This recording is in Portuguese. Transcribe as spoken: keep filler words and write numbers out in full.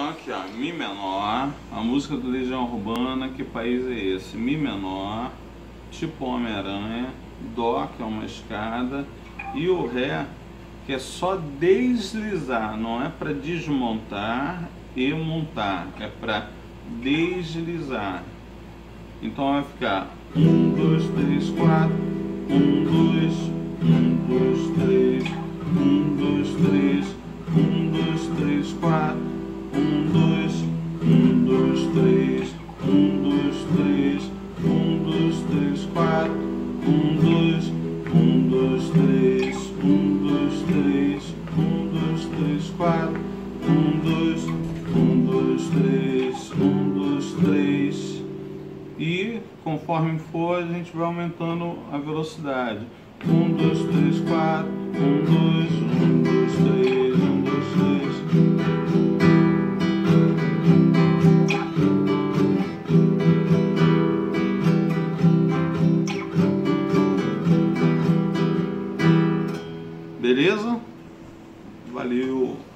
Então aqui ó, Mi menor, a música do Legião Urbana, que país é esse? Mi menor, tipo Homem-Aranha, Dó, que é uma escada, e o Ré, que é só deslizar, não é para desmontar e montar, é para deslizar. Então vai ficar um, dois, três, quatro, um, dois, um, dois, três, um, dois, três, um, dois, três, quatro, um, dois, um, dois, três, um, dois, três, um, dois, três, quatro, um, dois, um, dois, três, um, dois, três, um, dois, três, quatro, um, dois, um, dois, três, um, dois, três. E conforme for, a gente vai aumentando a velocidade. Um, dois, três, quatro, um, dois, um, dois, três, um, dois, três. Beleza? Valeu!